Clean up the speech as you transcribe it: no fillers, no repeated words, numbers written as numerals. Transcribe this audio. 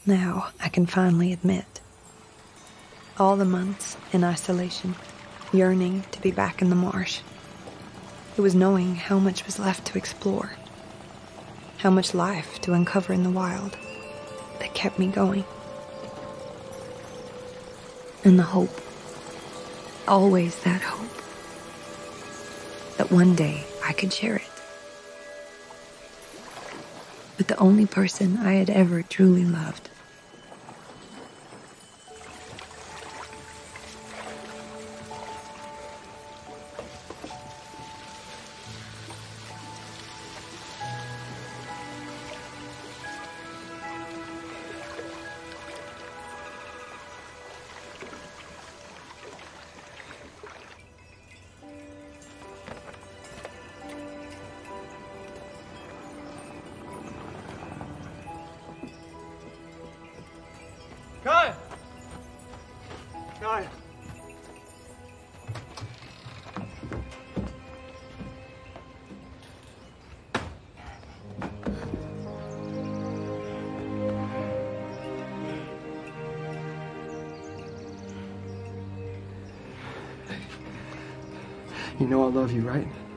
Now I can finally admit. All the months in isolation, yearning to be back in the marsh. It was knowing how much was left to explore, how much life to uncover in the wild, that kept me going. And the hope, always that hope, that one day I could share it with the only person I had ever truly loved. Kyle! Kyle! You know I love you, right?